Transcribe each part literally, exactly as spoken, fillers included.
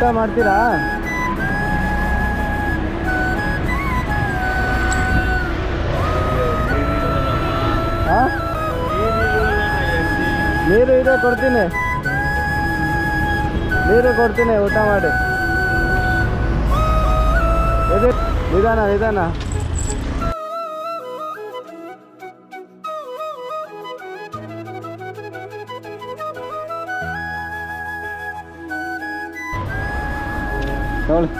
ಊಟ ಮಾಡ್ತೀರಾ? ಹಾಂ, ನೀರು ಇದೆ, ಕೊಡ್ತೀನಿ. ನೀರು ಕೊಡ್ತೀನಿ, ಊಟ ಮಾಡಿ. ಇದು ನಿಧಾನ ನಿಧಾನ. ತಗೊಳ್ಳಿ.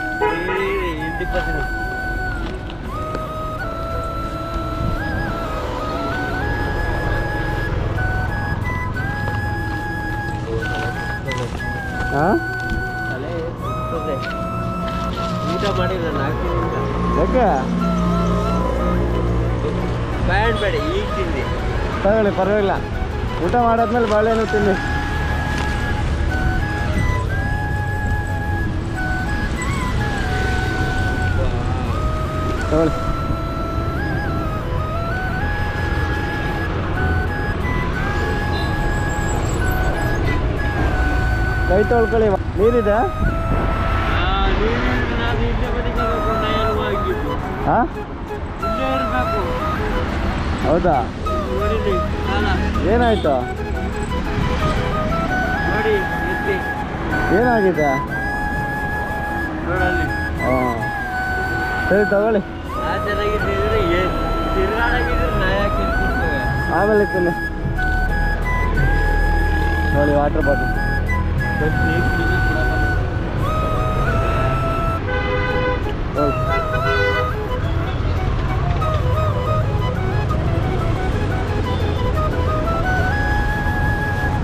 ಹಾಂ, ಊಟ ಮಾಡಿಲ್ಲ ನಾಲ್ಕು ಯಾಕೆ? ಬ್ಯಾಡ್ ಬೇಡ, ಈಗ ತಿಂದಿ. ತಗೊಳ್ಳಿ, ಪರವಾಗಿಲ್ಲ. ಊಟ ಮಾಡಾದ್ಮೇಲೆ ಬಾಳೆಹಣ್ಣು ತಿನ್ನಿ. ತಗೊಳ್ಳಿ. ಕೈ ತೊಳ್ಕೊಳ್ಳಿ. ನೀರಿದೆ? ಹಾಂ, ಹೌದಾ? ಏನಾಯ್ತು? ನೋಡಿ ಏನಾಗಿದೆ? ನೋಡಲ್ಲಿ. ಹಾಂ, ಸರಿ ತಗೊಳ್ಳಿ. ಚೆನ್ನಾಗಿದ್ದಿದ್ರೆ ಏನು ತಿರ್ಗಾಡಾಗಿದ್ರೆ ನಾ ಯಾಕೆ ಇರ್ತಿರ್ತೇವೆ. ಆಮೇಲೆ ತಿನ್ನಿ. ನೋಡಿ, ವಾಟರ್ ಬಾಟಲ್.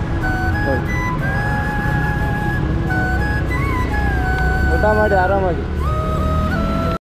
ಊಟ ಮಾಡಿ ಆರಾಮಾಗಿ.